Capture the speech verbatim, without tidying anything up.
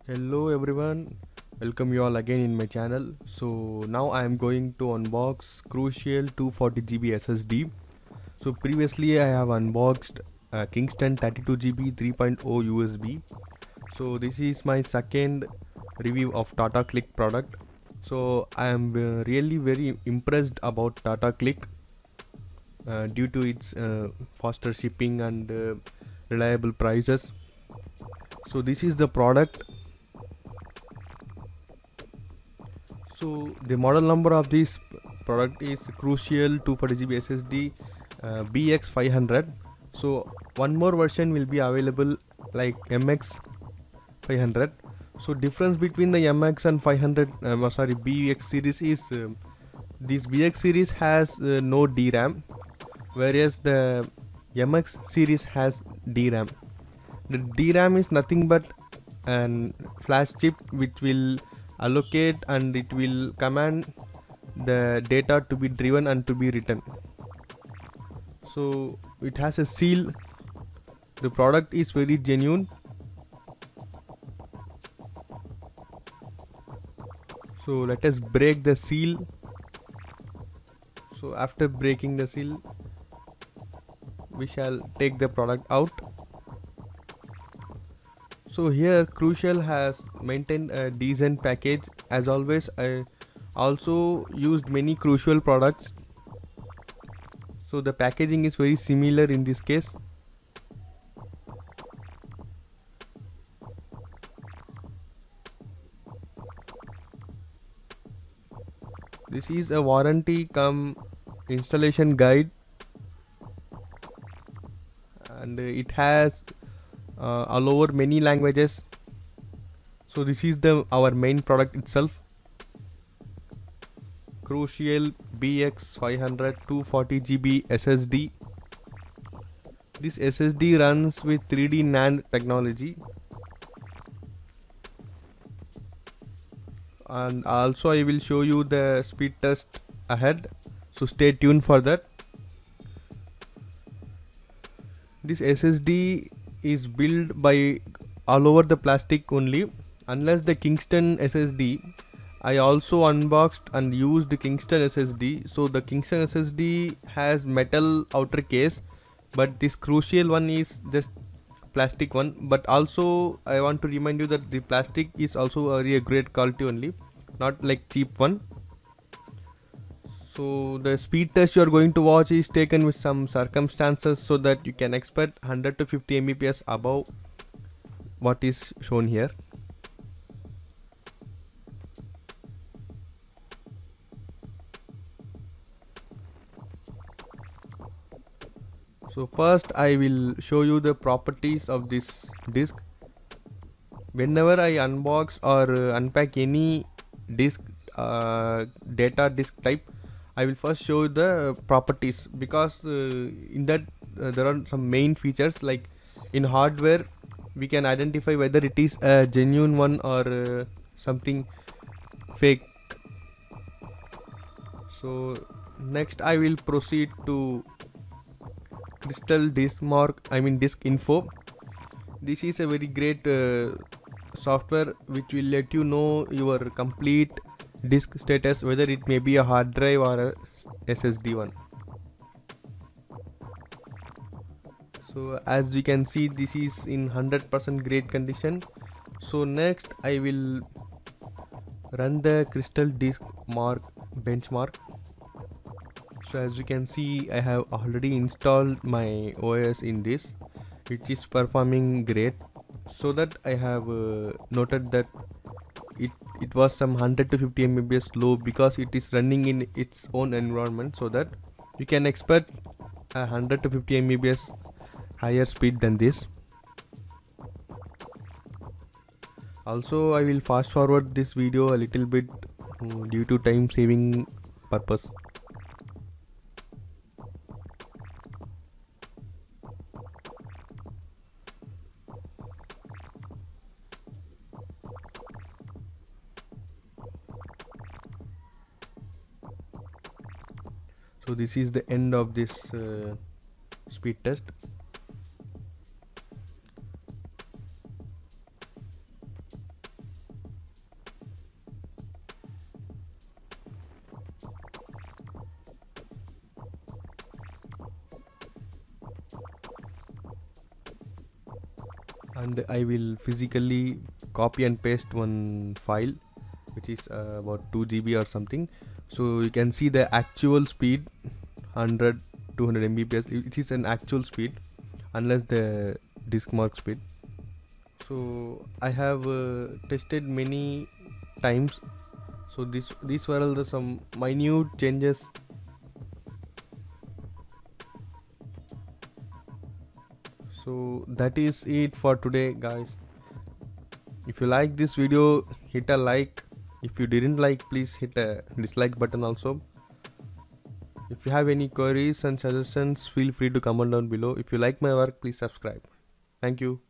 Hello everyone, welcome you all again in my channel. So now I am going to unbox Crucial two forty G B S S D. So previously I have unboxed uh, Kingston thirty-two G B three point oh U S B. So this is my second review of Tata Click product. So I am uh, really very impressed about Tata Click uh, due to its uh, faster shipping and uh, reliable prices. So this is the product. So the model number of this product is Crucial two forty G B S S D uh, B X five hundred. So one more version will be available like M X five hundred. So difference between the M X and five hundred uh, sorry B X series is uh, this B X series has uh, no D RAM, whereas the M X series has D RAM. The D RAM is nothing but an flash chip which will allocate and it will command the data to be driven and to be written. So it has a seal. The product is very genuine. So let us break the seal. So after breaking the seal, we shall take the product out. So here Crucial has maintained a decent package. As always, I also used many Crucial products, so the packaging is very similar in this case. This is a warranty cum installation guide, and it has uh, all over many languages. So this is the our main product itself, Crucial B X five hundred two forty G B S S D. This S S D runs with three D NAND technology, and also I will show you the speed test ahead, so stay tuned for that. This S S D is built by all over the plastic only, unless the Kingston S S D. I also unboxed and used the Kingston S S D. So the Kingston S S D has metal outer case, but this Crucial one is just plastic one. But also I want to remind you that the plastic is also a really great quality only, not like cheap one. So the speed test you are going to watch is taken with some circumstances, so that you can expect one hundred to fifty megabits per second above what is shown here. So first I will show you the properties of this disk. Whenever I unbox or uh, unpack any disk uh, data disk type, I will first show the properties, because uh, in that uh, there are some main features. Like in hardware, we can identify whether it is a genuine one or uh, something fake. So next I will proceed to Crystal Disk Mark, I mean Disk Info. This is a very great uh, software which will let you know your complete disk status, whether it may be a hard drive or a S S D one. So as you can see, this is in one hundred percent great condition. So next I will run the Crystal Disk Mark benchmark. So as you can see, I have already installed my O S in this, which is performing great. So that I have uh, noted that it it was some one hundred to fifty megabits per second low, because it is running in its own environment. So that you can expect a one hundred to fifty megabits per second higher speed than this. Also I will fast forward this video a little bit uh, due to time saving purpose. So this is the end of this uh, speed test. and I will physically copy and paste one file which is uh, about two G B or something. So you can see the actual speed one hundred two hundred megabits. It is an actual speed unless the disk mark speed. So I have uh, tested many times. So this these were all the some minute changes. So that is it for today, guys. If you like this video, hit a like. If you didn't like, please hit a dislike button also. If you have any queries and suggestions, feel free to comment down below. If you like my work, please subscribe. Thank you.